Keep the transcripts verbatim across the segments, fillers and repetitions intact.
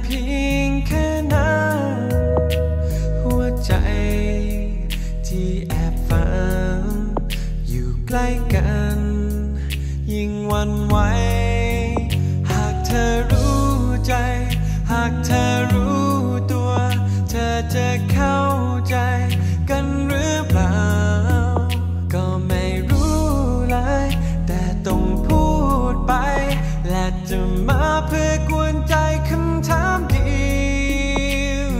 พียงแค่นั้นหัวใจที่แอบฝันอยู่ใกล้กันยิ่งหวั่นไหวหากเธอรู้ใจหากเธอรู้ตัวเธอจะเข้าใจกันหรือเปล่าก็ไม่รู้เลยแต่ต้องพูดไปและจะมาเพื่อกวนใจคำถามเดียว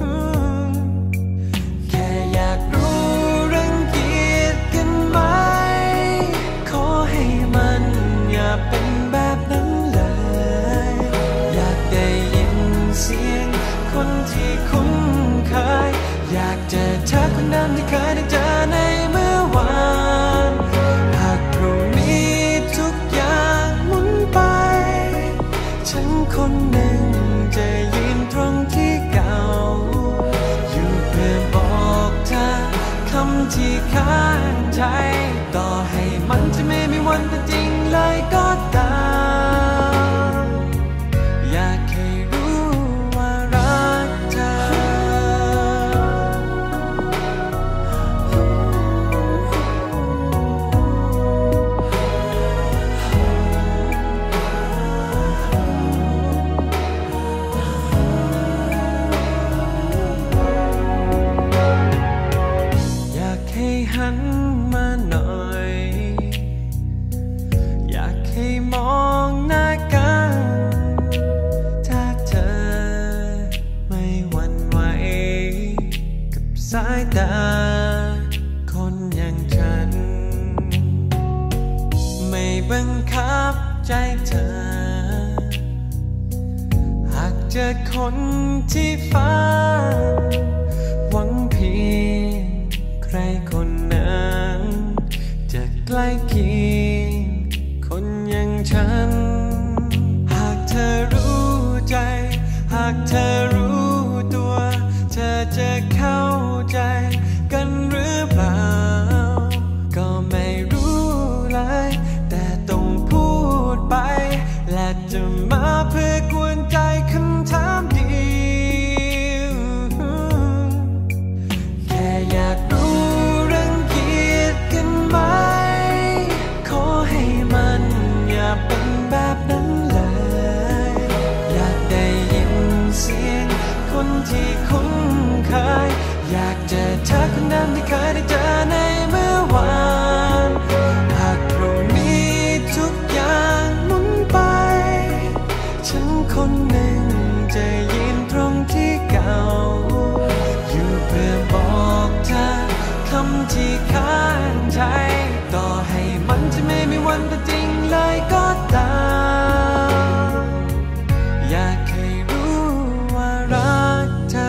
แค่อยากรู้รังเกียจกันไหมขอให้มันอย่าเป็นแบบนั้นเลยอยากได้ยินเสียงคนที่คุ้นเคยอยากเจอเธอคนนั้นที่เคยได้เจอในเมื่อวานหากพรุ่งนี้ทุกอย่างหมุนไปฉันคนหนึ่งจะยืนตรงที่เก่าอยู่เพื่อบอกเธอคำที่ค้างใจต่อให้มันจะไม่มีวันเป็นจริงเลยก็ตามอยากให้รู้ว่ารักเธออยากให้หันมาหน่อยอยากให้มองหน้ากันถ้าเธอไม่หวั่นไหวกับสายตาคนอย่างฉันไม่บังคับใจเธอหากเจอคนที่ฝันหวังเพียงใครคนนั้นจะใกล้เคียงคนอย่างฉันหากเธอรู้ใจหากเธอรู้ตัวเธอจะเข้าใจกันหรือเปล่าก็ไม่รู้เลยแต่ต้องพูดไปและจะมาเพื่อกวนใจคำถามเดียวแค่อยากรู้รังเกียจกันไหมขอให้มันอย่าเป็นแบบนั้นเลยอยากได้ยินเสียงคนที่คุ้นเคยอยากเจอเธอคนนั้นที่เคยได้เจอในเมื่อวานหากพรุ่งนี้ทุกอย่างหมุนไปฉันคนหนึ่งจะยืนตรงที่เก่าอยู่เพื่อบอกเธอคำที่ค้างใจต่อให้มันจะไม่มีวันเป็นจริงเลยก็ตามอยากให้รู้ว่ารักเธอ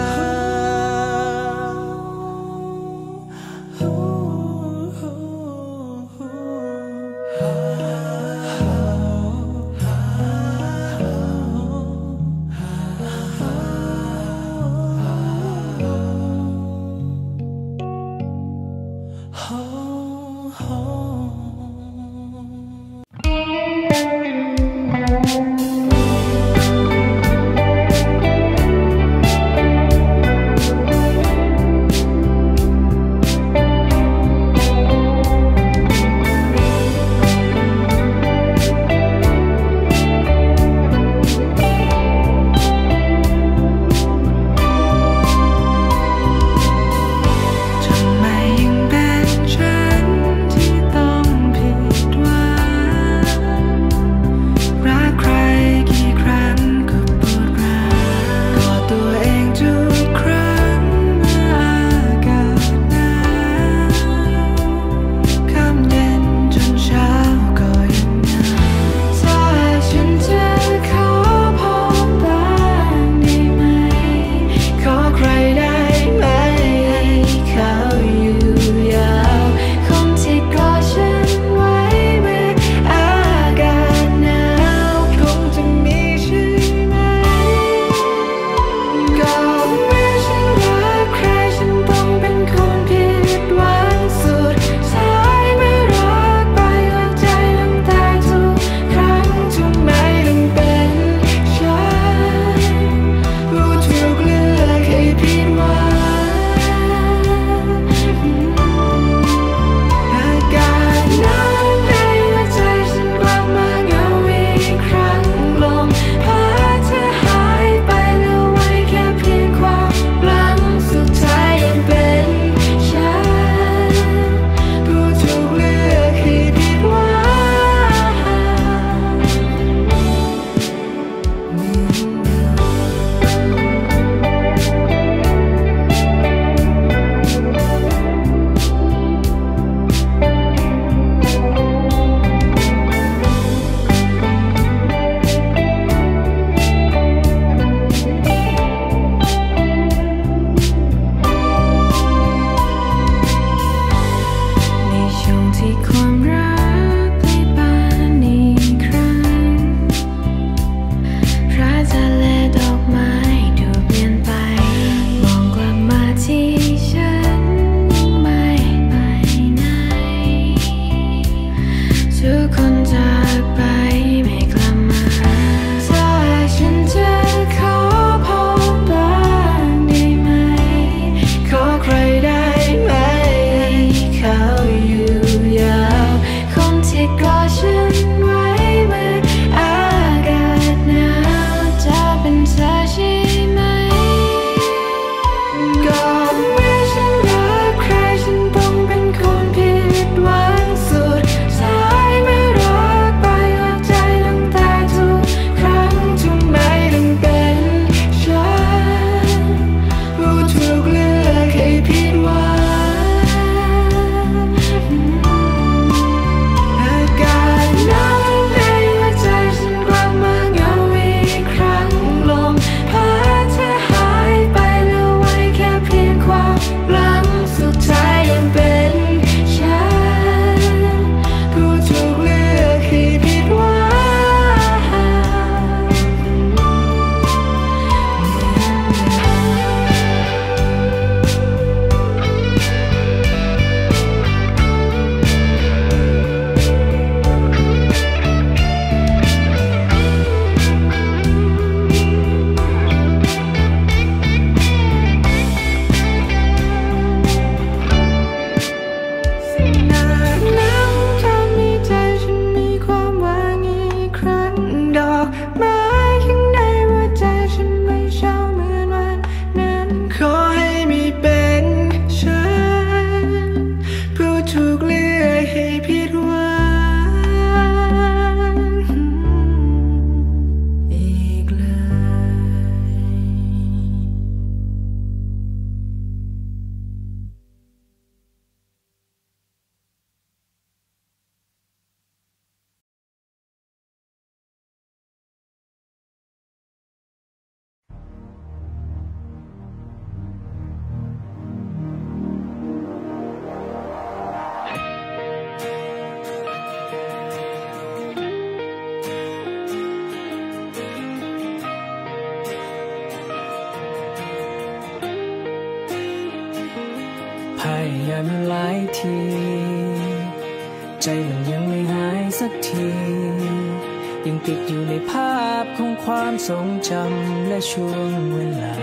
ยามอยู่หลายทีใจมันยังไม่หายสักทียังติดอยู่ในภาพของความทรงจำและช่วงเวลา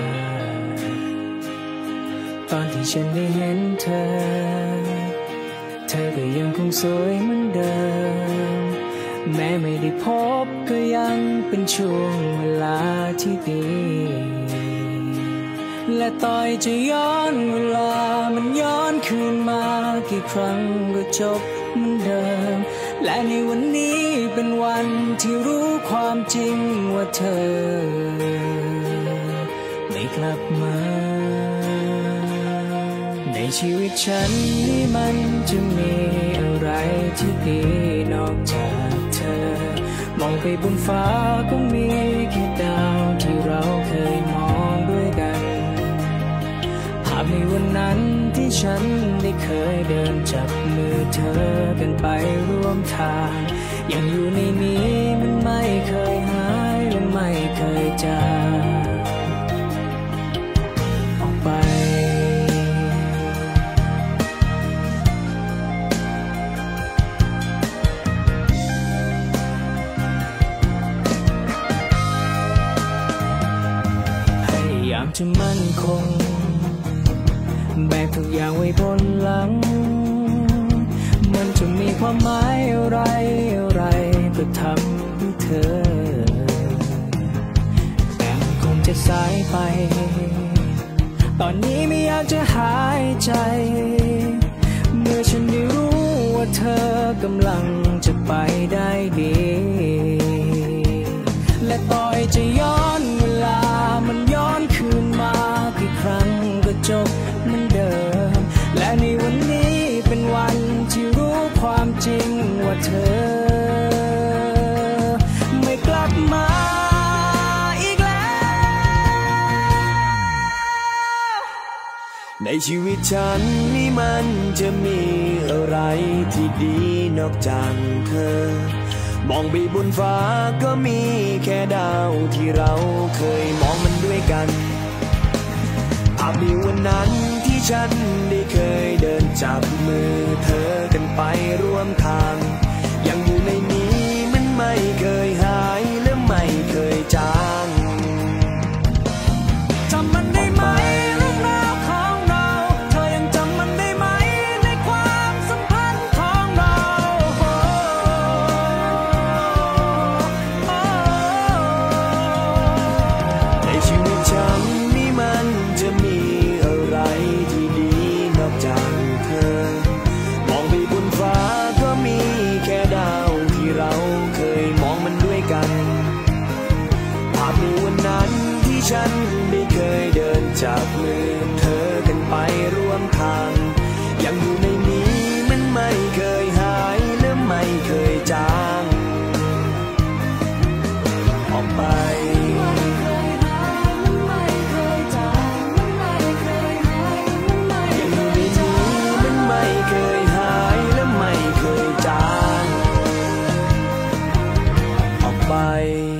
ตอนที่ฉันได้เห็นเธอเธอก็ยังคงสวยเหมือนเดิมแม้ไม่ได้พบก็ยังเป็นช่วงเวลาที่ดีและต่อยจะย้อนเวลามันย้อนคืนมากี่ครั้งก็จบเหมือนเดิมและในวันนี้เป็นวันที่รู้ความจริงว่าเธอไม่กลับมาในชีวิตฉันนี่มันจะมีอะไรที่ดีนอกจากเธอมองไปบนฟ้าก็มีแค่ดาวที่เราเคยมองด้วยกันภาพในวันนั้นที่ฉันได้เคยเดินจับมือเธอกันไปร่วมทางยังอยู่ในนี้มันไม่เคยหายและไม่เคยจางออกไปพยายามจะมั่นคงแบกทุกอย่างไว้บนหลังมันจะมีความหมายอะไรอะไรก็ทำเพื่อเธอแต่มันคงจะสายไปตอนนี้ไม่อยากจะหายใจเมื่อฉันได้รู้ว่าเธอกำลังจะไปได้ดีและต่อยจะย้อนเวลามันย้อนคืนมากี่ครั้งก็จบเหมือนเดิมและในวันนี้เป็นวันที่รู้ความจริงว่าเธอไม่กลับมาอีกแล้วในชีวิตฉันนี่มันจะมีอะไรที่ดีนอกจากเธอมองไปบนฟ้าก็มีแค่ดาวที่เราเคยมองมันด้วยกันภาพในวันนั้นที่ฉันได้เคยเดินจับมือเธอกันไปร่วมทางยังอยู่ในนี้มันไม่เคยหายและไม่เคยจางจำมันได้ไหมเรื่องราวของเราเธอยังจำมันได้ไหมในความสัมพันธ์ของเราในชีวิตฉันนี่มันจะมีอะไรที่ดีนอกจากเธอมองไปบนฟ้าก็มีแค่ดาวที่เราเคยมองมันด้วยกันภาพในวันนั้นที่ฉันได้เคยเดินจับมือเธอกันไปร่วมทางยังอยู่ในนี้มันไม่เคยหายและไม่เคยจางออกไปไป